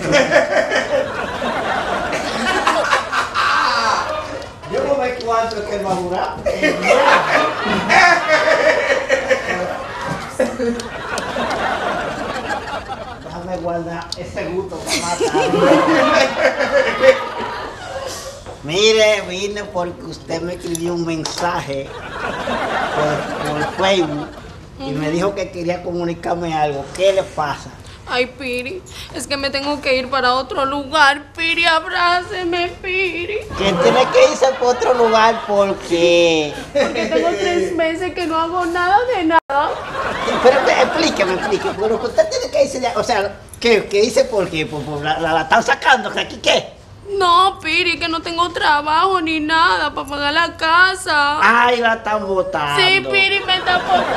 Yo no me cuánto es que va a durar. Déjame guardar ese gusto para matar. Mire, vine porque usted me escribió un mensaje por Facebook y me dijo que quería comunicarme algo. ¿Qué le pasa? Ay, Piri, es que me tengo que ir para otro lugar. Piri, abráceme, Piri. Que tiene que irse por otro lugar porque... Porque tengo 3 meses que no hago nada de nada. Pero explíqueme. Pero que usted tiene que irse de... O sea, ¿qué dice por qué? ¿La están sacando? ¿Aquí qué? No, Piri, que no tengo trabajo ni nada para pagar la casa. Ay, la están botando. Sí, Piri, me está botando.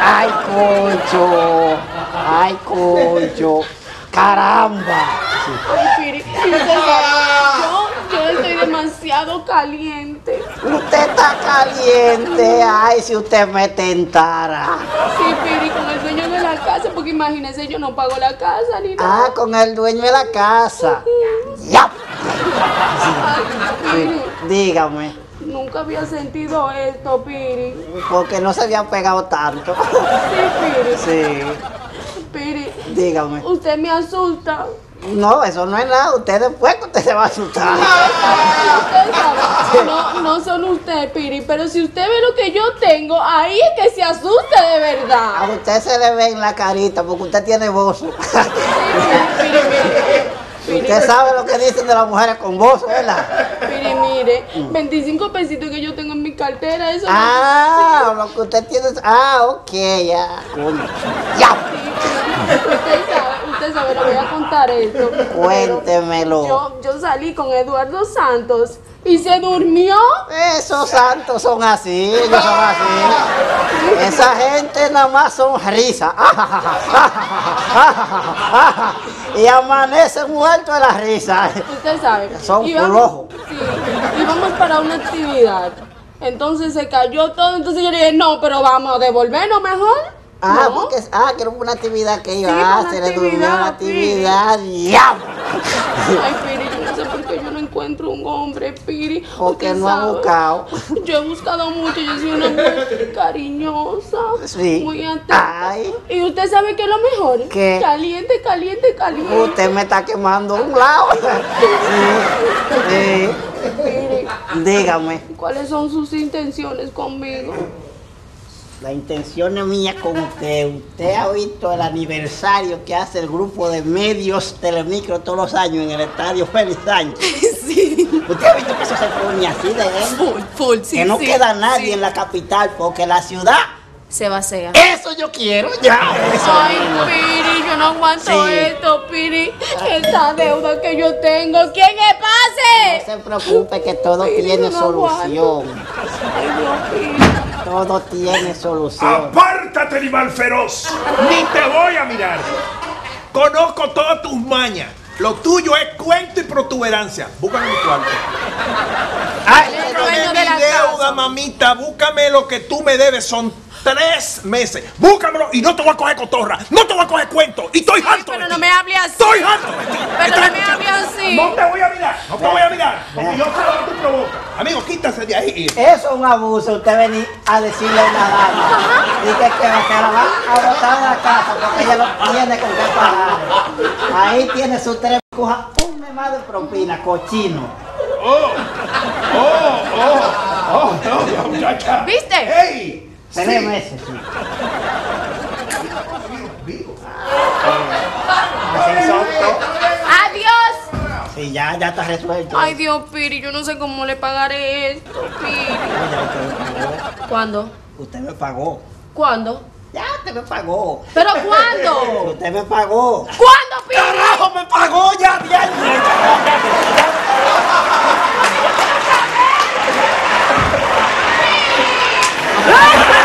Ay, concho. Caramba. Ay, Piri, usted sabe, yo estoy demasiado caliente. Usted está caliente. Ay, si usted me tentara. Sí, Piri, con el dueño de la casa, porque imagínese, yo no pago la casa ni nada. Ah, con el dueño de la casa. Ya. Ay, Piri, Dígame. nunca había sentido esto, Piri. Porque no se había pegado tanto. Sí, Piri. Sí. Piri, Dígame. usted me asusta. No, eso no es nada. Usted después que usted se va a asustar. Usted sabe, no son usted, Piri, pero si usted ve lo que yo tengo, ahí es que se asusta de A verdad. usted se le ve en la carita porque usted tiene voz. Piri, Piri, Usted sabe lo que dicen de las mujeres con voz, ¿verdad? Piri, mire, 25 pesitos que yo tengo en mi cartera, eso Ah, lo que usted tiene. Ah, ok, ya. Ya. Usted sabe, le voy a contar esto. Cuéntemelo. Yo salí con Eduardo Santos y se durmió. Esos santos son así, ellos son así. Esa gente nada más son risas. Y amanecen muertos de la risa. Usted sabe. Son Íbamos- flojos. Sí, íbamos para una actividad. Entonces se cayó todo. Entonces yo le dije, no, pero vamos a devolvernos mejor. Ah, No. porque que era una actividad que iba Sí, a una se le durmió actividad, la actividad. ¡Ya! Ay, Piri, yo no sé por qué yo no encuentro un hombre, Piri. Porque Usted no ha sabe, buscado. Yo he buscado mucho, yo soy una mujer cariñosa, Sí. muy atenta. Ay. Y usted sabe que es lo mejor. ¿Qué? Caliente, caliente, caliente. Usted me está quemando un lado. Sí. Piri, Dígame. ¿cuáles son sus intenciones conmigo? La intención es mía con usted. Usted ha visto el aniversario que hace el grupo de medios Telemicro todos los años en el estadio Félix Sánchez. Sí. ¿Usted ha visto que eso se pone así de Full, sí, que no sí, queda nadie sí. en la capital porque la ciudad, Se vacía. eso yo quiero ya. Eso Ay, mismo. Piri, yo no aguanto Sí. esto, Piri. Esta deuda que yo tengo, ¿quién me No pase? se preocupe que todo Piri, tiene yo no aguanto. solución. Ay, Dios, Piri. Todo tiene solución. ¡Apártate, animal feroz! ¡Ni te voy a mirar! Conozco todas tus mañas. Lo tuyo es cuento y protuberancia. Búscame mi cuarto. Ay, El búscame dueño de mi la deuda, casa. mamita. Búscame lo que tú me debes. Son 3 meses. Búscamelo y no te voy a coger cotorra. No te voy a coger cuento. Y estoy harto de Pero ti. no me hable así. Estoy harto de ti. Pero ¿Estás no me escuchando? hable así. No te voy a mirar. No te voy a mirar. Porque yo sé lo que tú provocas. Amigo, quítase de ahí. Eso es un abuso, usted venir a decirle a una dama y que se la va a botar de la casa porque ella no tiene con qué pagar. Ahí tiene su 3, coja un mes más de propina, cochino. No, muchacha. ¿Viste? ¡Ey! 3 meses, sí. Así son todos. ¡Adiós! Sí, ya está resuelto. Ay, Dios, Piri, yo no sé cómo le pagaré esto, Piri. Ya usted me pagó. ¿Cuándo? Usted me pagó. ¿Cuándo? Ya usted me pagó. ¿Pero cuándo? Usted me pagó. ¿Cuándo, Piri? ¡Carajo, me pagó ya! ¡Ah!